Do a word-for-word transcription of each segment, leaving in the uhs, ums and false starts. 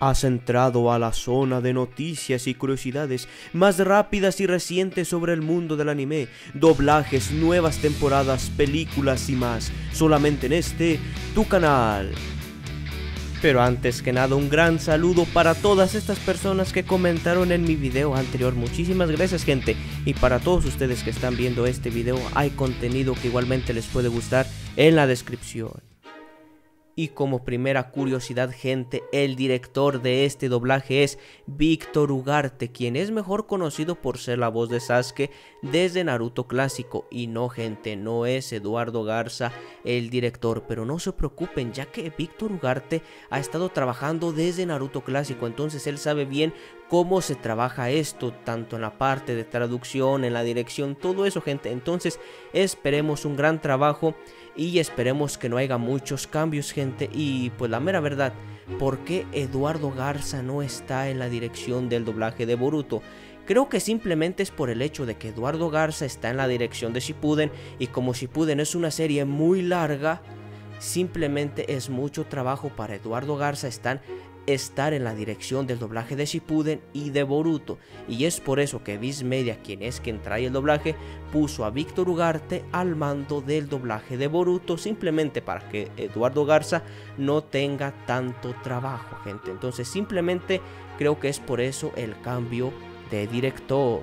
Has entrado a la zona de noticias y curiosidades más rápidas y recientes sobre el mundo del anime, doblajes, nuevas temporadas, películas y más, solamente en este, tu canal. Pero antes que nada, un gran saludo para todas estas personas que comentaron en mi video anterior. Muchísimas gracias, gente. Y para todos ustedes que están viendo este video, hay contenido que igualmente les puede gustar en la descripción. Y como primera curiosidad, gente, el director de este doblaje es Víctor Ugarte, quien es mejor conocido por ser la voz de Sasuke desde Naruto clásico. Y no, gente, no es Eduardo Garza el director, pero no se preocupen, ya que Víctor Ugarte ha estado trabajando desde Naruto clásico, entonces él sabe bien cómo se trabaja esto, tanto en la parte de traducción, en la dirección, todo eso, gente. Entonces esperemos un gran trabajo y esperemos que no haya muchos cambios, gente. Y pues la mera verdad, ¿por qué Eduardo Garza no está en la dirección del doblaje de Boruto? Creo que simplemente es por el hecho de que Eduardo Garza está en la dirección de Shippuden, y como Shippuden es una serie muy larga, simplemente es mucho trabajo para Eduardo Garza están estar en la dirección del doblaje de Shippuden y de Boruto, y es por eso que Viz Media, quien es quien trae el doblaje, puso a Víctor Ugarte al mando del doblaje de Boruto, simplemente para que Eduardo Garza no tenga tanto trabajo, gente. Entonces simplemente creo que es por eso el cambio de director.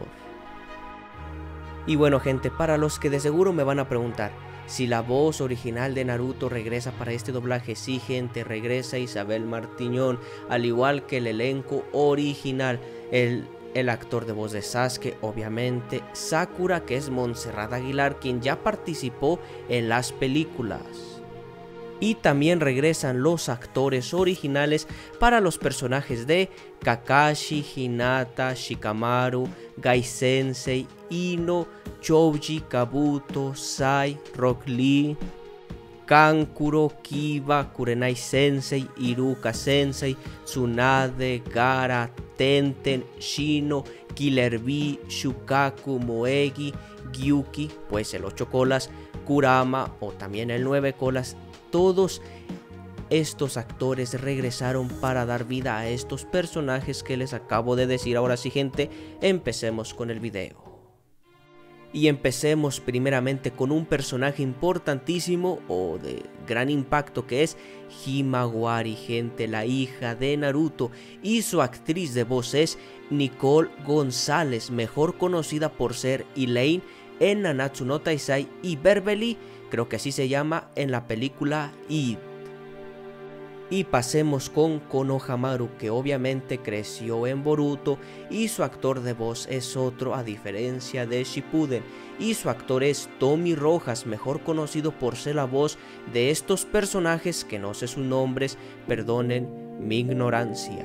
Y bueno, gente, para los que de seguro me van a preguntar si la voz original de Naruto regresa para este doblaje, sí, gente, regresa Isabel Martiñón, al igual que el elenco original, el, el actor de voz de Sasuke, obviamente, Sakura, que es Montserrat Aguilar, quien ya participó en las películas. Y también regresan los actores originales para los personajes de Kakashi, Hinata, Shikamaru, Gai Sensei, Ino, Choji, Kabuto, Sai, Rock Lee, Kankuro, Kiba, Kurenai Sensei, Iruka Sensei, Tsunade, Gaara, Tenten, Shino, Killer Bee, Shukaku, Moegi, Gyuki, pues el ocho colas, Kurama o también el nueve colas. Todos estos actores regresaron para dar vida a estos personajes que les acabo de decir. Ahora sí, gente, empecemos con el video. Y empecemos primeramente con un personaje importantísimo o de gran impacto, que es Himawari, gente, la hija de Naruto, y su actriz de voz es Nicole González, mejor conocida por ser Elaine en Nanatsu no Taizai y Beverly, creo que así se llama, en la película It. Y pasemos con Konohamaru, que obviamente creció en Boruto y su actor de voz es otro a diferencia de Shippuden, y su actor es Tommy Rojas, mejor conocido por ser la voz de estos personajes que no sé sus nombres, perdonen mi ignorancia.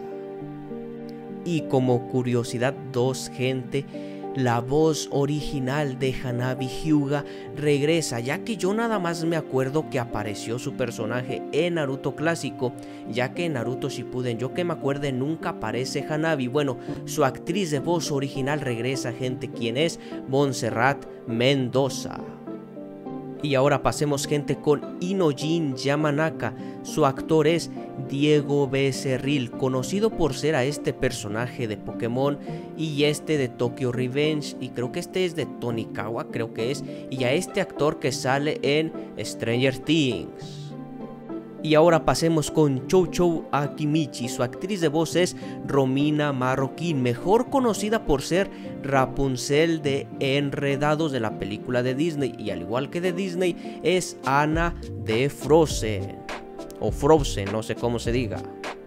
Y como curiosidad dos, gente, la voz original de Hanabi Hyuga regresa, ya que yo nada más me acuerdo que apareció su personaje en Naruto clásico, ya que en Naruto Shippuden, yo que me acuerde, nunca aparece Hanabi. Bueno, su actriz de voz original regresa, gente, quien es Montserrat Mendoza. Y ahora pasemos, gente, con Inojin Yamanaka. Su actor es Diego Becerril, conocido por ser a este personaje de Pokémon y este de Tokyo Revenge, y creo que este es de Tonikawa, creo que es, y a este actor que sale en Stranger Things. Y ahora pasemos con Chou Chou Akimichi. Su actriz de voz es Romina Marroquín, mejor conocida por ser Rapunzel de Enredados de la película de Disney, y al igual que de Disney es Anna de Frozen, o Frozen, no sé cómo se diga.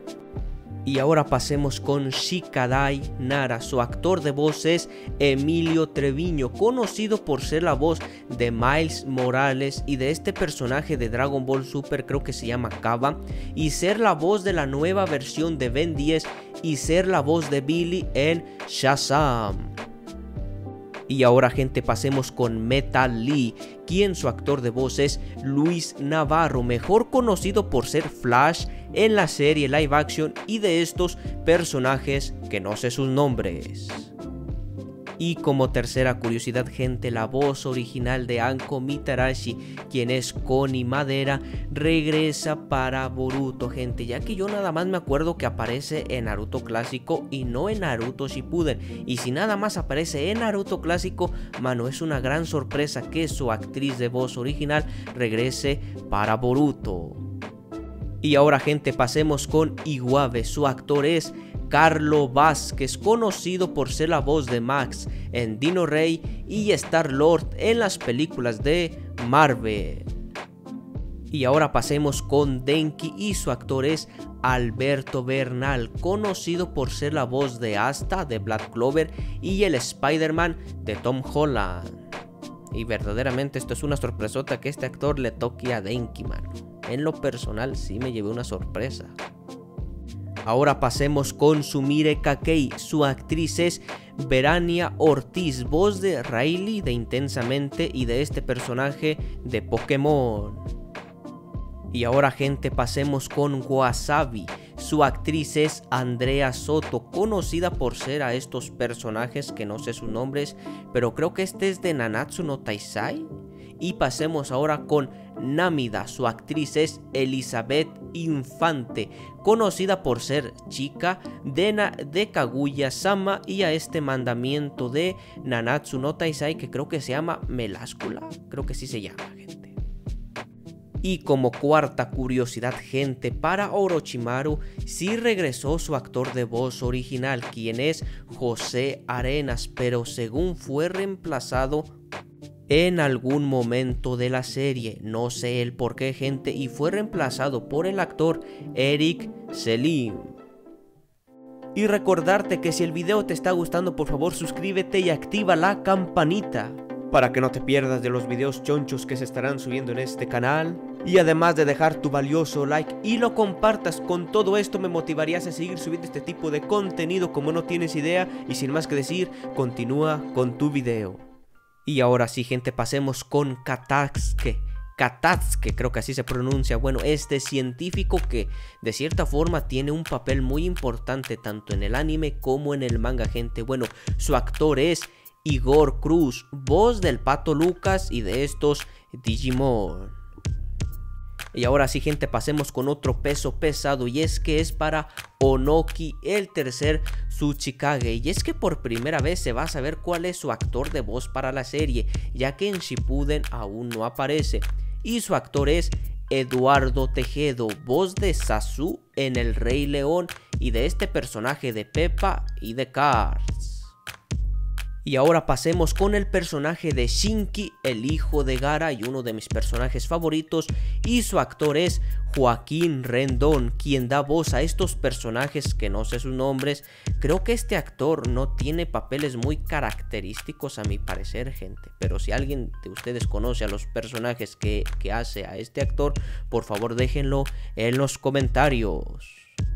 Y ahora pasemos con Shikadai Nara. Su actor de voz es Emilio Treviño, conocido por ser la voz de Miles Morales y de este personaje de Dragon Ball Super, creo que se llama Kaba, y ser la voz de la nueva versión de Ben diez y ser la voz de Billy en Shazam. Y ahora, gente, pasemos con Metal Lee, quien su actor de voz es Luis Navarro, mejor conocido por ser Flash en la serie live action y de estos personajes que no sé sus nombres. Y como tercera curiosidad, gente, la voz original de Anko Mitarashi, quien es Connie Madera, regresa para Boruto, gente, ya que yo nada más me acuerdo que aparece en Naruto clásico y no en Naruto Shippuden, y si nada más aparece en Naruto clásico, mano, es una gran sorpresa que su actriz de voz original regrese para Boruto. Y ahora, gente, pasemos con Iwabe. Su actor es Carlo Vázquez, conocido por ser la voz de Max en Dino Rey y Star-Lord en las películas de Marvel. Y ahora pasemos con Denki, y su actor es Alberto Bernal, conocido por ser la voz de Asta de Black Clover y el Spider-Man de Tom Holland. Y verdaderamente esto es una sorpresota que este actor le toque a Denki, mano. En lo personal sí me llevé una sorpresa. Ahora pasemos con Sumire Kakei. Su actriz es Verania Ortiz, voz de Riley de Intensamente y de este personaje de Pokémon. Y ahora, gente, pasemos con Wasabi. Su actriz es Andrea Soto, conocida por ser a estos personajes que no sé sus nombres, pero creo que este es de Nanatsu no Taizai. Y pasemos ahora con Namida. Su actriz es Elizabeth Infante, conocida por ser chica de, Na de Kaguya-sama y a este mandamiento de Nanatsu no Taizai, que creo que se llama Meláscula. Creo que sí se llama, gente. Y como cuarta curiosidad, gente, para Orochimaru sí regresó su actor de voz original, quien es José Arenas, pero según fue reemplazado en algún momento de la serie, no sé el por qué, gente, y fue reemplazado por el actor Eric Selim. Y recordarte que si el video te está gustando, por favor suscríbete y activa la campanita para que no te pierdas de los videos chonchos que se estarán subiendo en este canal. Y además de dejar tu valioso like y lo compartas, con todo esto me motivarías a seguir subiendo este tipo de contenido como no tienes idea. Y sin más que decir, continúa con tu video. Y ahora sí, gente, pasemos con Katsuki. Katsuki, creo que así se pronuncia. Bueno, este científico que de cierta forma tiene un papel muy importante tanto en el anime como en el manga, gente. Bueno, su actor es Igor Cruz, voz del Pato Lucas y de estos Digimon. Y ahora sí, gente, pasemos con otro peso pesado, y es que es para Onoki, el tercer Tsuchikage. Y es que por primera vez se va a saber cuál es su actor de voz para la serie, ya que en Shippuden aún no aparece. Y su actor es Eduardo Tejedo, voz de Sasu en El Rey León y de este personaje de Peppa y de Cars. Y ahora pasemos con el personaje de Shinki, el hijo de Gaara y uno de mis personajes favoritos, y su actor es Joaquín Rendón, quien da voz a estos personajes que no sé sus nombres. Creo que este actor no tiene papeles muy característicos a mi parecer, gente, pero si alguien de ustedes conoce a los personajes que, que hace a este actor, por favor déjenlo en los comentarios.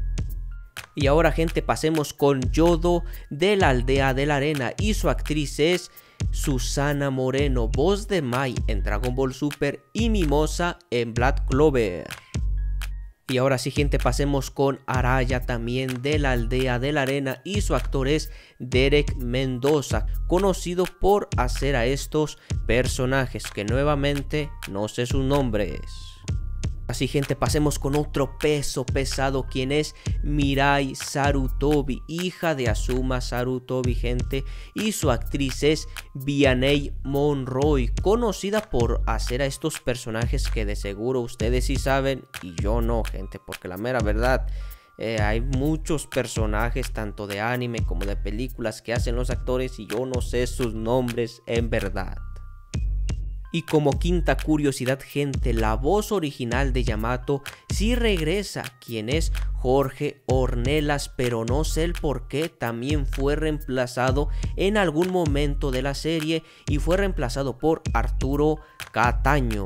Y ahora, gente, pasemos con Yodo de la Aldea de la Arena, y su actriz es Susana Moreno, voz de Mai en Dragon Ball Super y Mimosa en Black Clover. Y ahora sí, gente, pasemos con Araya, también de la Aldea de la Arena, y su actor es Derek Mendoza, conocido por hacer a estos personajes que nuevamente no sé sus nombres. Así, gente, pasemos con otro peso pesado, quien es Mirai Sarutobi, hija de Asuma Sarutobi, gente, y su actriz es Vianney Monroy, conocida por hacer a estos personajes que de seguro ustedes sí saben y yo no, gente, porque la mera verdad, eh, hay muchos personajes tanto de anime como de películas que hacen los actores y yo no sé sus nombres en verdad. Y como quinta curiosidad, gente, la voz original de Yamato sí regresa, quien es Jorge Ornelas, pero no sé el por qué también fue reemplazado en algún momento de la serie y fue reemplazado por Arturo Cataño.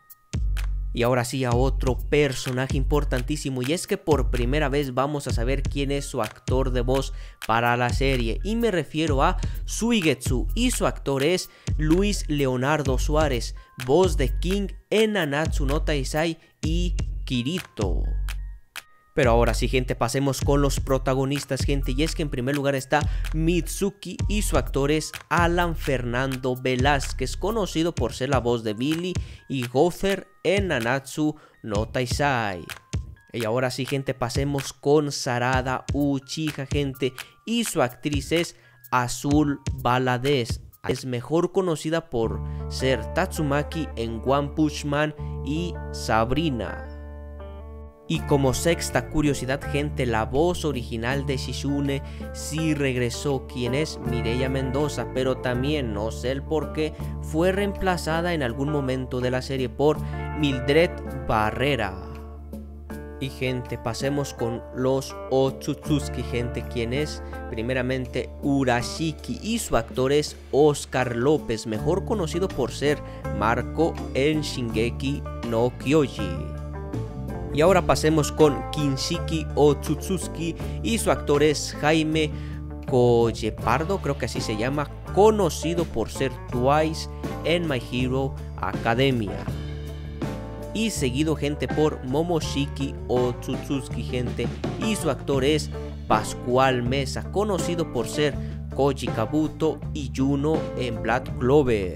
Y ahora sí, a otro personaje importantísimo, y es que por primera vez vamos a saber quién es su actor de voz para la serie, y me refiero a Suigetsu, y su actor es Luis Leonardo Suárez, voz de King en Nanatsu no Taizai y Kirito. Pero ahora sí, gente, pasemos con los protagonistas, gente. Y es que en primer lugar está Mitsuki y su actor es Alan Fernando Velázquez, conocido por ser la voz de Billy y Gother en Nanatsu no Taizai. Y ahora sí, gente, pasemos con Sarada Uchiha, gente. Y su actriz es Azul Valadez. Es mejor conocida por ser Tatsumaki en One Punch Man y Sabrina. Y como sexta curiosidad, gente, la voz original de Shizune sí regresó, quien es Mireia Mendoza, pero también, no sé el por qué, fue reemplazada en algún momento de la serie por Mildred Barrera. Y gente, pasemos con los Otsutsuki, gente, quien es primeramente Urashiki y su actor es Oscar López, mejor conocido por ser Marco en Shingeki no Kyoji. Y ahora pasemos con Kinshiki Otsutsuki y su actor es Jaime Collepardo, creo que así se llama, conocido por ser Twice en My Hero Academia. Y seguido, gente, por Momoshiki Otsutsuki, gente, y su actor es Pascual Mesa, conocido por ser Koji Kabuto y Juno en Black Clover.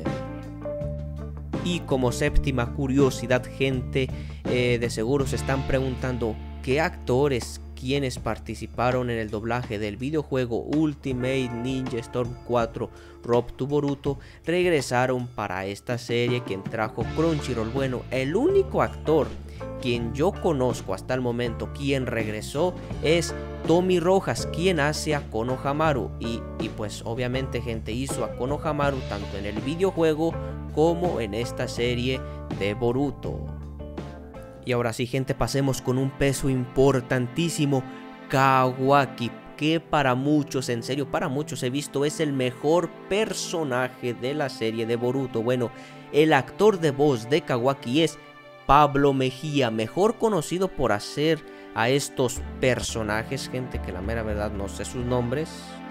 Y como séptima curiosidad, gente, eh, de seguro se están preguntando qué actores, quienes participaron en el doblaje del videojuego Ultimate Ninja Storm cuatro Road to Boruto, regresaron para esta serie quien trajo Crunchyroll. Bueno, el único actor quien yo conozco hasta el momento quien regresó es Tommy Rojas, quien hace a Konohamaru y, y pues obviamente, gente, hizo a Konohamaru tanto en el videojuego como en esta serie de Boruto. Y ahora sí, gente, pasemos con un peso importantísimo, Kawaki, que para muchos, en serio, para muchos he visto es el mejor personaje de la serie de Boruto. Bueno, el actor de voz de Kawaki es Pablo Mejía, mejor conocido por hacer a estos personajes, gente, que la mera verdad no sé sus nombres.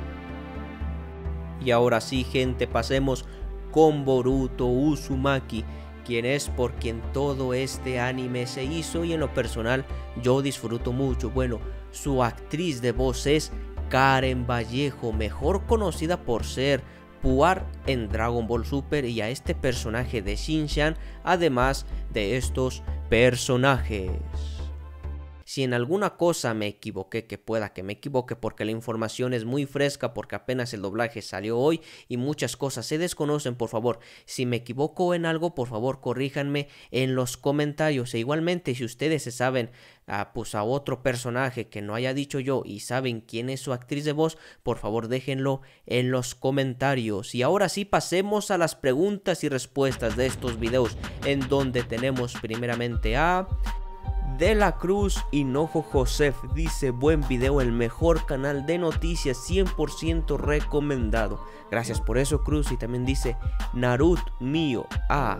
Y ahora sí, gente, pasemos con Boruto Uzumaki, quien es por quien todo este anime se hizo y en lo personal yo disfruto mucho. Bueno, su actriz de voz es Karen Vallejo, mejor conocida por ser Puar en Dragon Ball Super y a este personaje de Shin-Chan, además de estos personajes. Si en alguna cosa me equivoqué, que pueda que me equivoque porque la información es muy fresca, porque apenas el doblaje salió hoy y muchas cosas se desconocen, por favor, si me equivoco en algo, por favor corríjanme en los comentarios. E igualmente, si ustedes se saben ah, pues a otro personaje que no haya dicho yo y saben quién es su actriz de voz, por favor déjenlo en los comentarios. Y ahora sí, pasemos a las preguntas y respuestas de estos videos, en donde tenemos primeramente a De la Cruz Hinojo Josef, dice: buen video, el mejor canal de noticias, cien por ciento recomendado. Gracias por eso, Cruz. Y también dice Narut mío. Ah,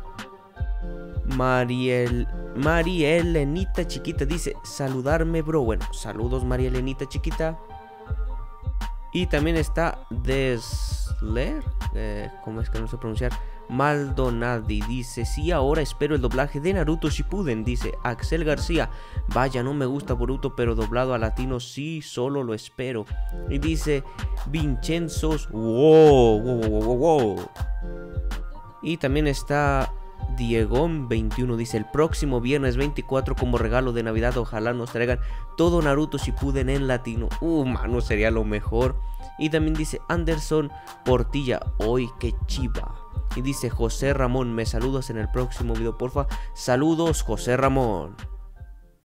Mariel, Marielenita chiquita dice: saludarme, bro. Bueno, saludos, Marielenita chiquita. Y también está Desler, eh, ¿cómo es que no sé pronunciar? Maldonadi dice: sí, ahora espero el doblaje de Naruto Shippuden. Dice Axel García: vaya, no me gusta Boruto, pero doblado a latino sí, solo lo espero. Y dice Vincenzos: wow, wow, wow, wow, wow. Y también está Diegon veintiuno, dice: el próximo viernes veinticuatro como regalo de Navidad ojalá nos traigan todo Naruto Shippuden en latino. Uh, mano, sería lo mejor. Y también dice Anderson Portilla: hoy qué chiva. Y dice José Ramón: me saludas en el próximo video, porfa. Saludos, José Ramón.